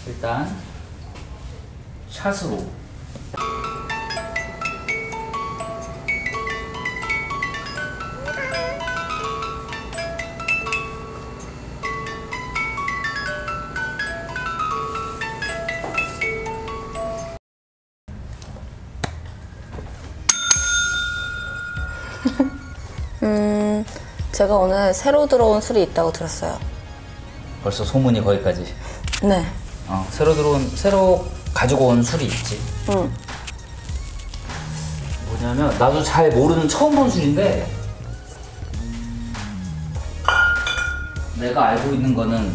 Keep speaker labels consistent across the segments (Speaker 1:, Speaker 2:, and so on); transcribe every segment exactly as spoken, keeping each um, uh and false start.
Speaker 1: 일단 샷으로
Speaker 2: 음, 제가 오늘 새로 들어온 술이 있다고 들었어요.
Speaker 1: 벌써 소문이 거기까지.
Speaker 2: 네.
Speaker 1: 어, 새로 들어온, 새로 가지고 온 술이 있지.
Speaker 2: 응.
Speaker 1: 뭐냐면, 나도 잘 모르는 처음 본 술인데, 내가 알고 있는 거는,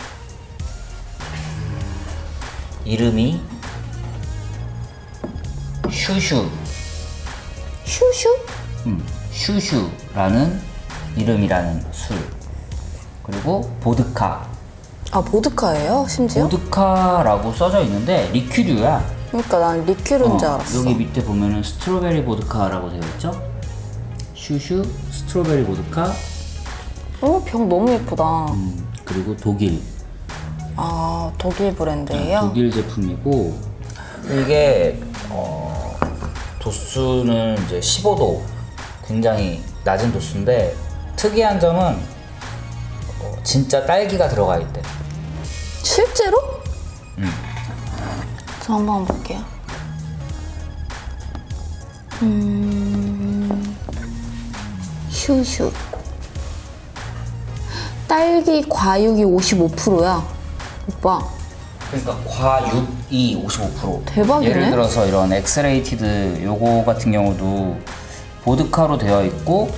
Speaker 1: 이름이 슈슈.
Speaker 2: 슈슈?
Speaker 1: 음, 슈슈라는 이름이라는 술. 그리고 보드카.
Speaker 2: 아, 보드카예요? 심지어?
Speaker 1: 보드카라고 써져 있는데 리큐류야.
Speaker 2: 그러니까 난 리큐르인 줄
Speaker 1: 어,
Speaker 2: 알았어.
Speaker 1: 여기 밑에 보면은 스트로베리 보드카라고 되어 있죠? 슈슈 스트로베리 보드카.
Speaker 2: 어, 병 너무 예쁘다.
Speaker 1: 음, 그리고 독일.
Speaker 2: 아, 독일 브랜드예요?
Speaker 1: 독일 제품이고, 이게 어, 도수는 이제 십오 도, 굉장히 낮은 도수인데 특이한 점은 어, 진짜 딸기가 들어가 있대.
Speaker 2: 실제로?
Speaker 1: 응.
Speaker 2: 저 한번 볼게요. 음, 슈슈. 딸기 과육이 오십오 퍼센트야. 오빠.
Speaker 1: 그러니까 과육이 오십오 퍼센트.
Speaker 2: 대박이네.
Speaker 1: 예를 들어서 이런 엑스레이티드 요거 같은 경우도 보드카로 되어 있고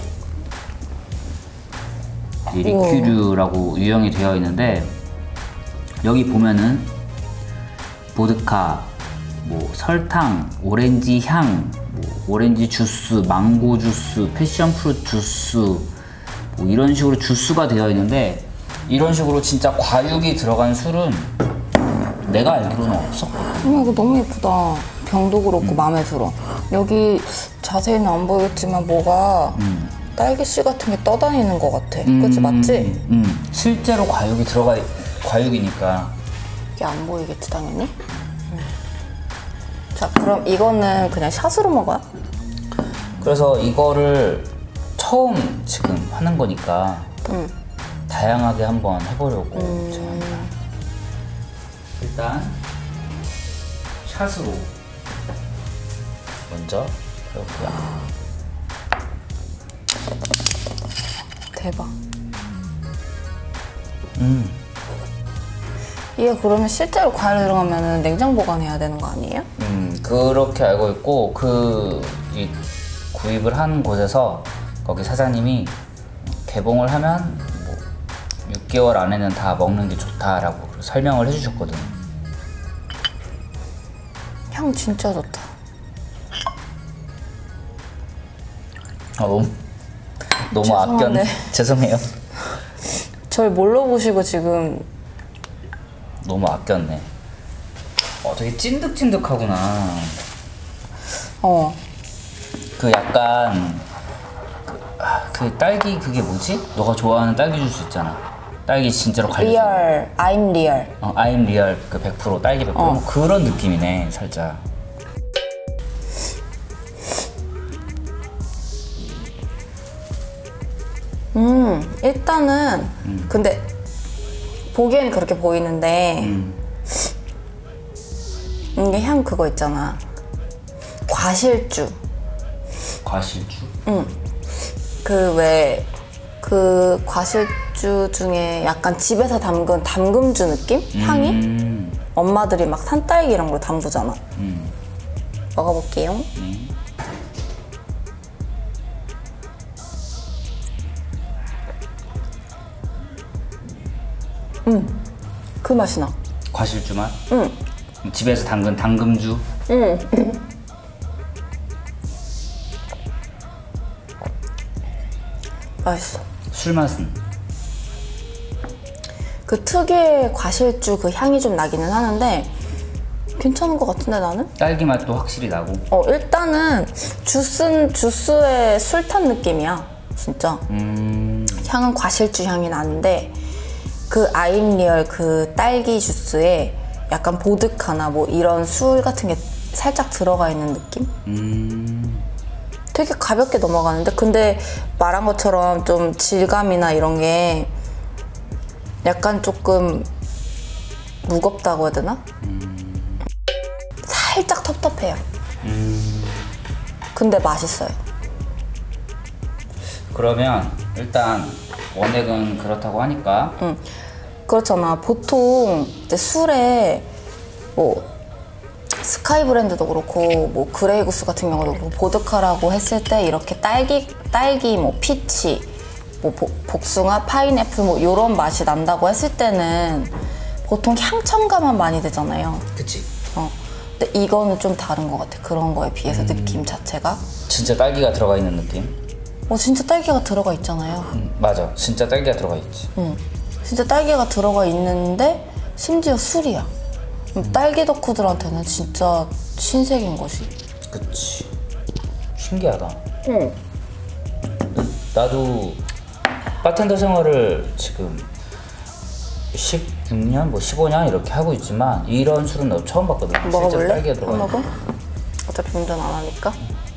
Speaker 1: 이 리큐류라고 유형이 되어 있는데, 여기 보면은 보드카, 뭐 설탕, 오렌지 향, 뭐 오렌지 주스, 망고 주스, 패션 프루트 주스, 뭐 이런 식으로 주스가 되어 있는데, 이런 식으로 진짜 과육이 들어간 술은 내가 알기로는 없었거든.
Speaker 2: 어머, 이거 너무 예쁘다. 병도 그렇고 음. 마음에 들어. 여기 자세히는 안 보이겠지만 뭐가 음. 딸기씨 같은 게 떠다니는 것 같아. 음, 그치, 맞지?
Speaker 1: 음. 실제로 과육이 들어가, 과육이니까.
Speaker 2: 이게 안 보이겠지, 당연히? 음. 자, 그럼 이거는 그냥 샷으로 먹어요?
Speaker 1: 그래서 이거를 처음 지금 하는 거니까
Speaker 2: 음.
Speaker 1: 다양하게 한번 해보려고
Speaker 2: 음.
Speaker 1: 합니다. 일단 샷으로 먼저 해볼게요.
Speaker 2: 대박.
Speaker 1: 음.
Speaker 2: 이게 그러면 실제로 과일 들어가면 냉장 보관해야 되는 거 아니에요?
Speaker 1: 음, 그렇게 알고 있고, 그, 이 구입을 한 곳에서 거기 사장님이 개봉을 하면 뭐 육 개월 안에는 다 먹는 게 좋다라고 설명을 해주셨거든.
Speaker 2: 향 진짜 좋다.
Speaker 1: 아, 너무, 너무
Speaker 2: 죄송한데.
Speaker 1: 아꼈네. 죄송해요.
Speaker 2: 절 뭘로 보시고 지금.
Speaker 1: 너무 아꼈네. 어, 되게 찐득찐득하구나.
Speaker 2: 어.
Speaker 1: 그 약간 그, 아, 그 딸기 그게 뭐지? 너가 좋아하는 딸기 주스 있잖아. 딸기 진짜로 갈려.
Speaker 2: 리얼, I'm 리얼.
Speaker 1: 어, I'm 리얼 그 백 퍼센트 딸기 백 퍼센트 어. 그런 느낌이네, 살짝.
Speaker 2: 음, 일단은 음. 근데 보기에는 그렇게 보이는데 음. 이게 향 그거 있잖아. 과실주.
Speaker 1: 과실주?
Speaker 2: 응. 그 왜 그 과실주 중에 약간 집에서 담근 담금주 느낌? 음. 향이? 엄마들이 막 산딸기 이런 걸 담그잖아. 음. 먹어볼게요. 음. 음, 그 맛이 나.
Speaker 1: 과실주 맛?
Speaker 2: 응.
Speaker 1: 집에서 담근 당금주?
Speaker 2: 응. 맛있어.
Speaker 1: 술 맛은?
Speaker 2: 그 특유의 과실주 그 향이 좀 나기는 하는데 괜찮은 것 같은데 나는?
Speaker 1: 딸기 맛도 확실히 나고.
Speaker 2: 어, 일단은 주스는 주스의 술탄 느낌이야, 진짜. 음... 향은 과실주 향이 나는데 그 아임리얼 그 딸기 주스에 약간 보드카나 뭐 이런 술 같은 게 살짝 들어가 있는 느낌?
Speaker 1: 음.
Speaker 2: 되게 가볍게 넘어가는데 근데 말한 것처럼 좀 질감이나 이런 게 약간 조금 무겁다고 해야 되나?
Speaker 1: 음.
Speaker 2: 살짝 텁텁해요.
Speaker 1: 음.
Speaker 2: 근데 맛있어요.
Speaker 1: 그러면 일단 원액은 그렇다고 하니까
Speaker 2: 응. 그렇잖아. 보통 이제 술에 뭐 스카이 브랜드도 그렇고 뭐 그레이 구스 같은 경우도 그렇고 보드카라고 했을 때 이렇게 딸기 딸기 뭐 피치 뭐 보, 복숭아 파인애플 뭐 이런 맛이 난다고 했을 때는 보통 향첨가만 많이 되잖아요.
Speaker 1: 그치.
Speaker 2: 어. 근데 이거는 좀 다른 것 같아. 그런 거에 비해서 음. 느낌 자체가
Speaker 1: 진짜 딸기가 들어가 있는 느낌?
Speaker 2: 어 진짜 딸기가 들어가 있잖아요.
Speaker 1: 음, 맞아. 진짜 딸기가 들어가 있지.
Speaker 2: 응. 진짜 딸기가 들어가 있는데 심지어 술이야. 음. 딸기 덕후들한테는 진짜 신세계인 것이.
Speaker 1: 그치. 신기하다.
Speaker 2: 응.
Speaker 1: 나도 바텐더 생활을 지금 십육 년, 뭐 십오 년 이렇게 하고 있지만 이런 술은 너 처음 봤거든.
Speaker 2: 먹어볼래?
Speaker 1: 딸기가 들어가
Speaker 2: 안 먹어? 어차피 운전 안 하니까.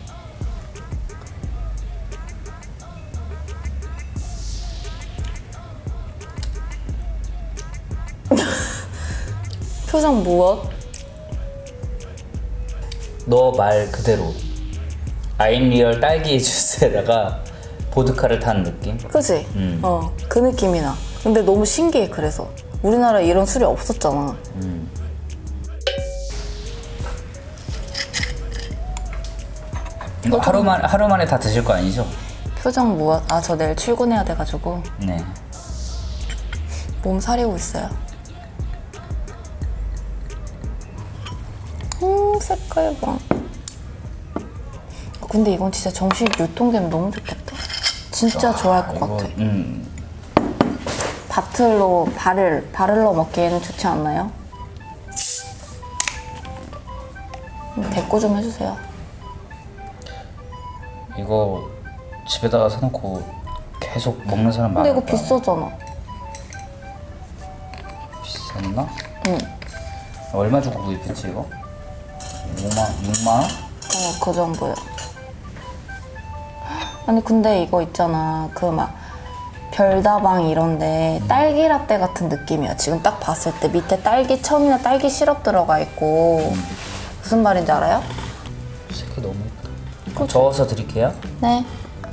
Speaker 2: 표정 무엇?
Speaker 1: 너 말 그대로 아임리얼 딸기 주스에다가 보드카를 탄 느낌?
Speaker 2: 그치?
Speaker 1: 음.
Speaker 2: 어, 그 느낌이 나. 근데 너무 신기해. 그래서 우리나라에 이런 술이 없었잖아.
Speaker 1: 음. 이거 하루 만 하루 만에 다 드실 거 아니죠?
Speaker 2: 표정 무엇? 아, 저 내일 출근해야 돼가지고
Speaker 1: 네.
Speaker 2: 몸 사리고 있어요. 음, 색깔 봐. 근데 이건 진짜 정식 유통되면 너무 좋겠다. 진짜 아, 좋아할 것 이거, 같아.
Speaker 1: 음.
Speaker 2: 바틀로 바를 바를로 먹기에는 좋지 않나요? 대꾸 좀 해주세요.
Speaker 1: 이거 집에다가 사놓고 계속 먹는 사람 많아.
Speaker 2: 근데 이거 비싸잖아.
Speaker 1: 비쌌나?
Speaker 2: 응.
Speaker 1: 얼마 주고 구입했지 이거? 오만, 육만 원?
Speaker 2: 어, 그 정도야. 아니 근데 이거 있잖아. 그 막 별다방 이런데 음. 딸기 라떼 같은 느낌이야. 지금 딱 봤을 때 밑에 딸기 청이나 딸기 시럽 들어가 있고 음. 무슨 말인지 알아요?
Speaker 1: 색이 너무 예쁘다. 저어서 드릴게요.
Speaker 2: 네.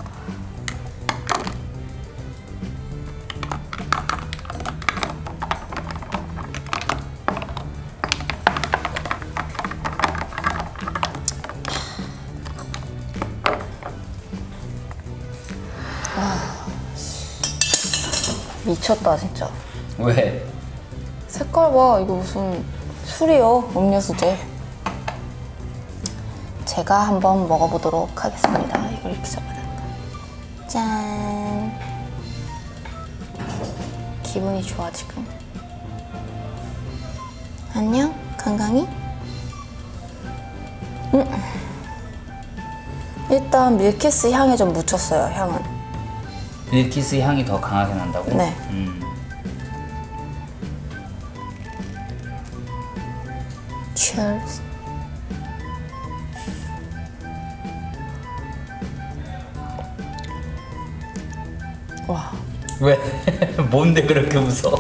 Speaker 2: 미쳤다 진짜.
Speaker 1: 왜?
Speaker 2: 색깔 봐. 이거 무슨 술이요. 음료수제. 제가 한번 먹어보도록 하겠습니다. 이걸 이렇게 잡아야 된다. 짠. 기분이 좋아 지금. 안녕 강강이. 음. 일단 밀키스 향에 좀 묻혔어요. 향은.
Speaker 1: 밀키스 향이 더 강하게 난다고?
Speaker 2: 네.
Speaker 1: 음.
Speaker 2: Cheers. 와.
Speaker 1: 왜? 뭔데 그렇게 웃어?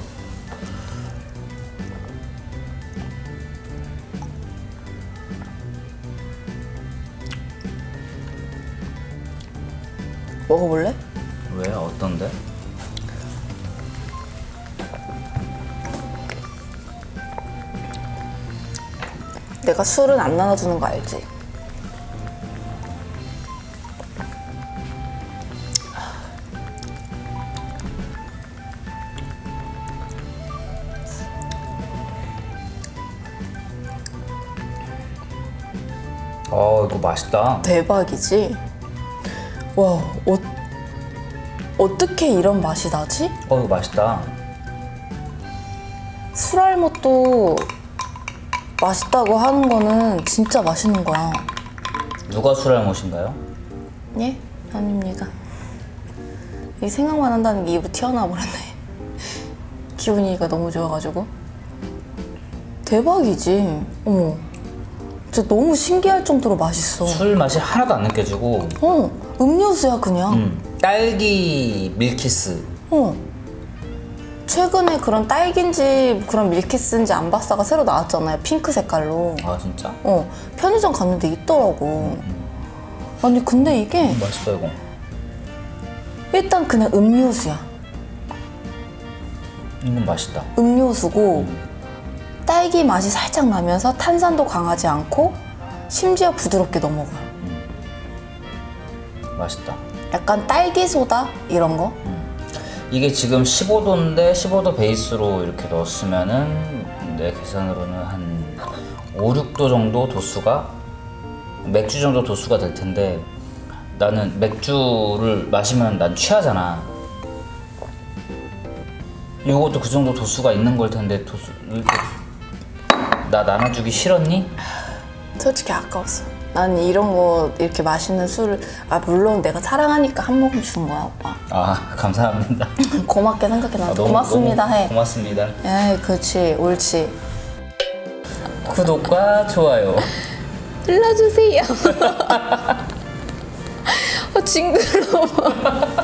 Speaker 2: 먹어볼래?
Speaker 1: 왜? 어떤데?
Speaker 2: 내가 술은 안 나눠주는 거 알지?
Speaker 1: 어, 이거 맛있다.
Speaker 2: 대박이지? 와, 어, 어떻게 이런 맛이 나지?
Speaker 1: 어, 이거 맛있다.
Speaker 2: 술알못도 맛있다고 하는 거는 진짜 맛있는 거야.
Speaker 1: 누가 술알못인가요?
Speaker 2: 예? 아닙니다. 이 생각만 한다는 게 입으로 튀어나와 버렸네. 기분이가 너무 좋아가지고. 대박이지. 어머. 진짜 너무 신기할 정도로 맛있어.
Speaker 1: 술 맛이 하나도 안 느껴지고.
Speaker 2: 어, 음료수야 그냥.
Speaker 1: 음, 딸기 밀키스.
Speaker 2: 어. 최근에 그런 딸기인지 그런 밀키스인지 암바사가 새로 나왔잖아요. 핑크 색깔로.
Speaker 1: 아 진짜?
Speaker 2: 어, 편의점 갔는데 있더라고. 아니 근데 이게
Speaker 1: 음, 맛있다 이거.
Speaker 2: 일단 그냥 음료수야.
Speaker 1: 이건 맛있다.
Speaker 2: 음료수고 딸기 맛이 살짝 나면서 탄산도 강하지 않고 심지어 부드럽게 넘어가.
Speaker 1: 맛있다.
Speaker 2: 약간 딸기 소다 이런 거?
Speaker 1: 이게 지금 십오 도인데 십오 도 베이스로 이렇게 넣었으면은 내 계산으로는 한 오, 육 도 정도 도수가 맥주 정도 도수가 될 텐데 나는 맥주를 마시면 난 취하잖아. 이것도 그 정도 도수가 있는 걸 텐데 도수 나 나눠주기 싫었니?
Speaker 2: 솔직히 아까웠어. 난 이런 거 이렇게 맛있는 술을 아 물론 내가 사랑하니까 한 모금 준 거야 오빠.
Speaker 1: 아 감사합니다.
Speaker 2: 고맙게 생각해. 난
Speaker 1: 아, 너무,
Speaker 2: 고맙습니다
Speaker 1: 너무
Speaker 2: 해.
Speaker 1: 고맙습니다.
Speaker 2: 에이 그렇지 옳지.
Speaker 1: 구독과 좋아요
Speaker 2: 눌러주세요. 아 징그러워.